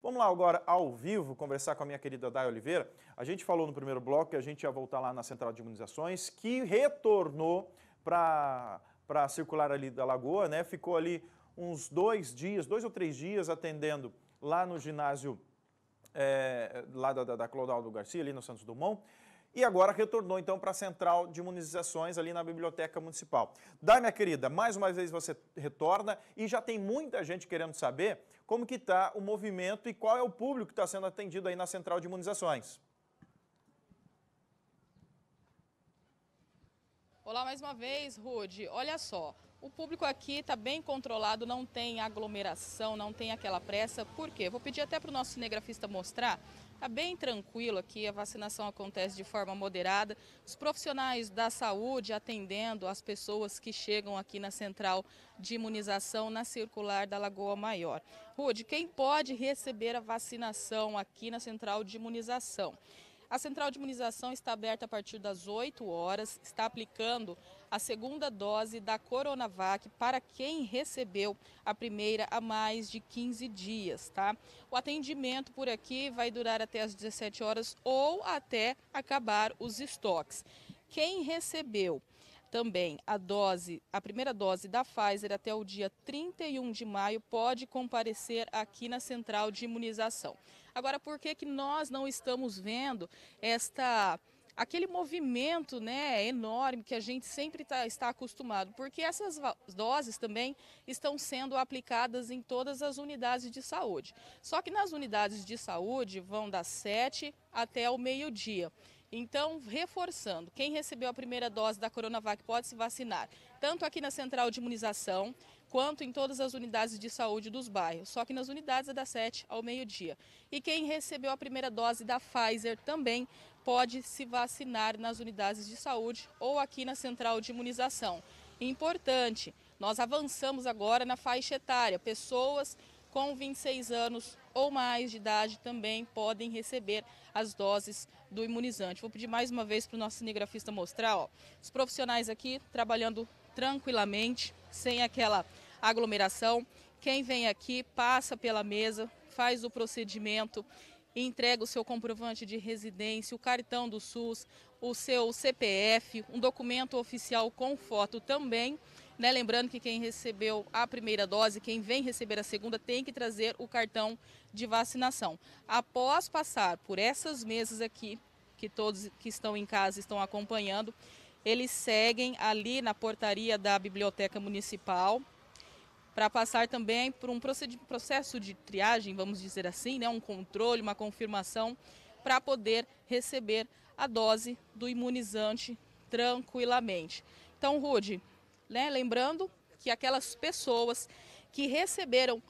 Vamos lá agora, ao vivo, conversar com a minha querida Day Oliveira. A gente falou no primeiro bloco que a gente ia voltar lá na Central de Imunizações, que retornou para circular ali da Lagoa, né? Ficou ali uns 2 ou 3 dias atendendo lá no ginásio lá da Clodoaldo Garcia, ali no Santos Dumont. E agora retornou então para a Central de Imunizações ali na Biblioteca Municipal. Day, minha querida, mais uma vez você retorna e já tem muita gente querendo saber como que está o movimento e qual é o público que está sendo atendido aí na Central de Imunizações. Olá mais uma vez, Rude. Olha só, o público aqui está bem controlado, não tem aglomeração, não tem aquela pressa. Por quê? Vou pedir até para o nosso cinegrafista mostrar. Está bem tranquilo aqui, a vacinação acontece de forma moderada. Os profissionais da saúde atendendo as pessoas que chegam aqui na Central de Imunização na Circular da Lagoa Maior. Rude, quem pode receber a vacinação aqui na Central de Imunização? A Central de Imunização está aberta a partir das 8 horas, está aplicando a segunda dose da Coronavac para quem recebeu a primeira há mais de 15 dias, tá? O atendimento por aqui vai durar até as 17 horas ou até acabar os estoques. Quem recebeu também a primeira dose da Pfizer até o dia 31 de maio pode comparecer aqui na Central de Imunização. Agora, por que nós não estamos vendo aquele movimento, né, enorme que a gente sempre está acostumado? Porque essas doses também estão sendo aplicadas em todas as unidades de saúde. Só que nas unidades de saúde vão das 7 até o meio-dia. Então, reforçando, quem recebeu a primeira dose da Coronavac pode se vacinar, tanto aqui na Central de Imunização, quanto em todas as unidades de saúde dos bairros. Só que nas unidades é das 7 ao meio-dia. E quem recebeu a primeira dose da Pfizer também pode se vacinar nas unidades de saúde ou aqui na Central de Imunização. Importante, nós avançamos agora na faixa etária, pessoas com 26 anos ou mais de idade também podem receber as doses do imunizante. Vou pedir mais uma vez para o nosso cinegrafista mostrar, ó, os profissionais aqui trabalhando tranquilamente, sem aquela aglomeração. Quem vem aqui passa pela mesa, faz o procedimento, entrega o seu comprovante de residência, o cartão do SUS, o seu CPF, um documento oficial com foto também. Né? Lembrando que quem recebeu a primeira dose, quem vem receber a segunda, tem que trazer o cartão de vacinação. Após passar por essas mesas aqui, que todos que estão em casa estão acompanhando, eles seguem ali na portaria da Biblioteca Municipal, para passar também por um processo de triagem, vamos dizer assim, né, um controle, uma confirmação, para poder receber a dose do imunizante tranquilamente. Então, Rude, né, lembrando que aquelas pessoas que receberam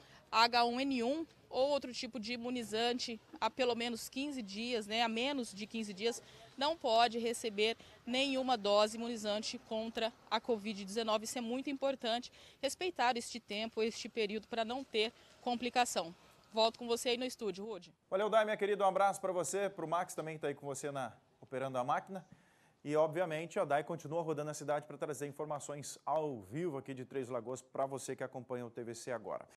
H1N1 ou outro tipo de imunizante há pelo menos 15 dias, né, há menos de 15 dias, não pode receber nenhuma dose imunizante contra a Covid-19. Isso é muito importante, respeitar este tempo, este período, para não ter complicação. Volto com você aí no estúdio, Rude. Valeu, Day, minha querida, um abraço para você, para o Max também que está aí com você operando a máquina. E, obviamente, a Day continua rodando a cidade para trazer informações ao vivo aqui de Três Lagoas para você que acompanha o TVC agora.